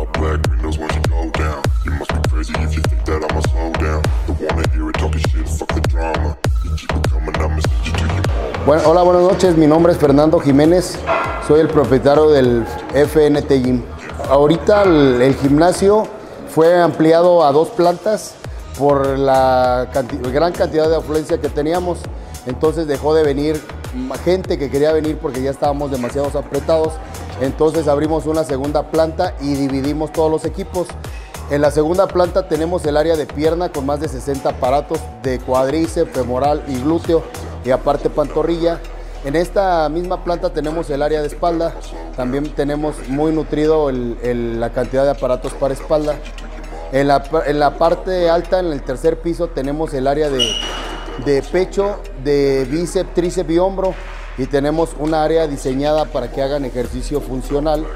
all black windows when you go down. You must be crazy if you think that I'ma slow down. Don't wanna hear it talking shit, fuck the drama. You keep it coming, I'ma send you to your mom. Bueno, hola, buenas noches. Mi nombre es Fernando Jiménez. Soy el propietario del FNT Gym. Ahorita el gimnasio fue ampliado a 2 plantas por la gran cantidad de afluencia que teníamos. Entonces dejó de venir gente que quería venir porque ya estábamos demasiado apretados. Entonces abrimos una segunda planta y dividimos todos los equipos. En la segunda planta tenemos el área de pierna con más de 60 aparatos de cuádriceps, femoral y glúteo, y aparte pantorrilla. En esta misma planta tenemos el área de espalda. También tenemos muy nutrido la cantidad de aparatos para espalda. En la parte alta, en el tercer piso, tenemos el área de pecho, de bíceps, tríceps y hombro. Y tenemos un área diseñada para que hagan ejercicio funcional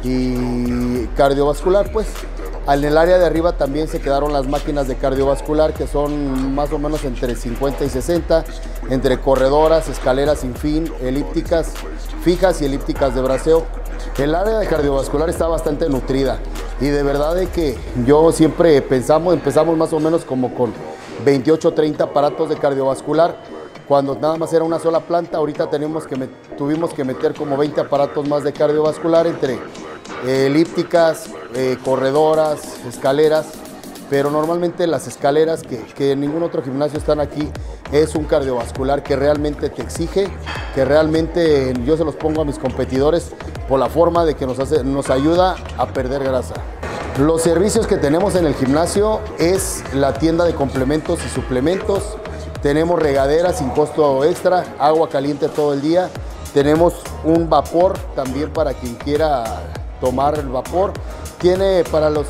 y cardiovascular, pues. En el área de arriba también se quedaron las máquinas de cardiovascular, que son más o menos entre 50 y 60, entre corredoras, escaleras sin fin, elípticas fijas y elípticas de braceo. El área de cardiovascular está bastante nutrida y de verdad de que yo siempre empezamos más o menos como con 28 o 30 aparatos de cardiovascular. Cuando nada más era una sola planta, ahorita tuvimos que meter como 20 aparatos más de cardiovascular entre elípticas, corredoras, escaleras, pero normalmente las escaleras que en ningún otro gimnasio están aquí es un cardiovascular que realmente te exige, que realmente yo se los pongo a mis competidores por la forma de que nos ayuda a perder grasa. Los servicios que tenemos en el gimnasio es la tienda de complementos y suplementos. Tenemos regadera sin costo extra, agua caliente todo el día. Tenemos un vapor también para quien quiera tomar el vapor. Para los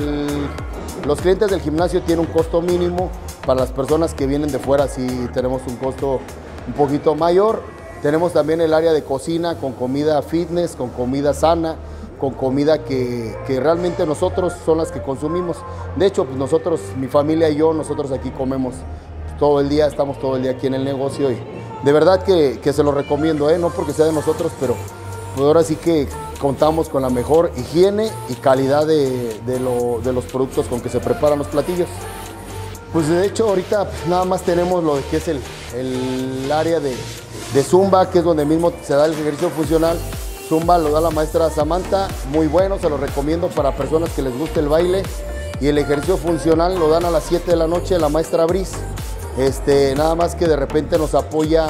clientes del gimnasio tiene un costo mínimo. Para las personas que vienen de fuera sí tenemos un costo un poquito mayor. Tenemos también el área de cocina con comida fitness, con comida sana, con comida que realmente nosotros son las que consumimos. De hecho, pues nosotros, mi familia y yo, nosotros aquí comemos todo el día, estamos todo el día aquí en el negocio y de verdad que se lo recomiendo, no porque sea de nosotros, pero pues ahora sí que contamos con la mejor higiene y calidad de los productos con que se preparan los platillos. Pues de hecho ahorita pues, nada más tenemos lo que es el área de Zumba, que es donde mismo se da el ejercicio funcional. Zumba lo da la maestra Samantha, muy bueno, se lo recomiendo para personas que les guste el baile. Y el ejercicio funcional lo dan a las 7 de la noche la maestra Brice. Nada más que de repente nos apoya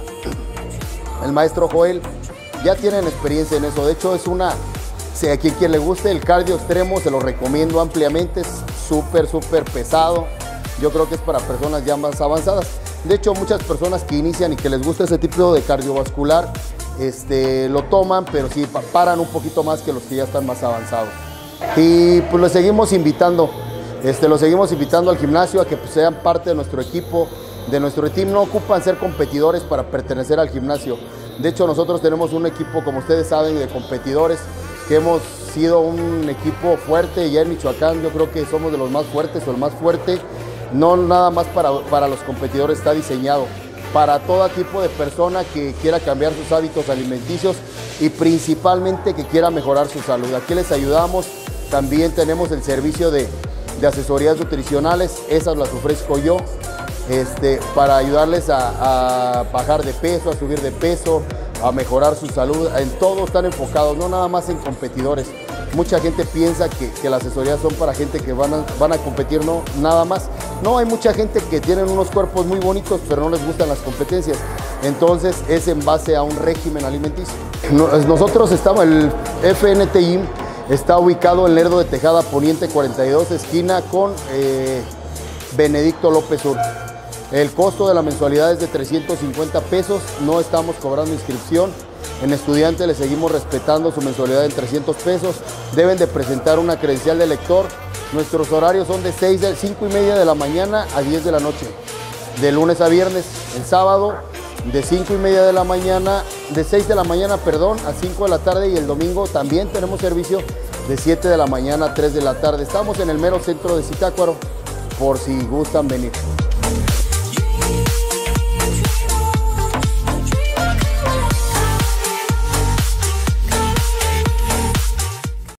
el maestro Joel. Ya tienen experiencia en eso. De hecho, a quien le guste el cardio extremo, se lo recomiendo ampliamente. Es súper pesado. Yo creo que es para personas ya más avanzadas. De hecho, muchas personas que inician y que les gusta ese tipo de cardiovascular, lo toman, pero sí paran un poquito más que los que ya están más avanzados. Y pues los seguimos invitando. Los seguimos invitando al gimnasio a que pues, sean parte de nuestro equipo, de nuestro team. No ocupan ser competidores para pertenecer al gimnasio. De hecho, nosotros tenemos un equipo, como ustedes saben, de competidores, que hemos sido un equipo fuerte ya en Michoacán. Yo creo que somos de los más fuertes o el más fuerte. No nada más para los competidores, está diseñado para todo tipo de persona que quiera cambiar sus hábitos alimenticios y principalmente que quiera mejorar su salud. Aquí les ayudamos. También tenemos el servicio de asesorías nutricionales, esas las ofrezco yo, para ayudarles a bajar de peso, a subir de peso, a mejorar su salud. En todo están enfocados, no nada más en competidores. Mucha gente piensa que las asesorías son para gente que van a competir, no, nada más. No, hay mucha gente que tienen unos cuerpos muy bonitos, pero no les gustan las competencias. Entonces es en base a un régimen alimenticio. Nosotros estamos, el FNT Gym está ubicado en Lerdo de Tejada Poniente 42, esquina con Benedicto López Sur. El costo de la mensualidad es de 350 pesos, no estamos cobrando inscripción. En estudiante le seguimos respetando su mensualidad en 300 pesos. Deben de presentar una credencial de lector. Nuestros horarios son de 5:30 de la mañana a 10 de la noche, de lunes a viernes. El sábado de 5:30 de la mañana, de 6 de la mañana, perdón, a 5 de la tarde, y el domingo también tenemos servicio de 7 de la mañana a 3 de la tarde. Estamos en el mero centro de Zitácuaro, por si gustan venir.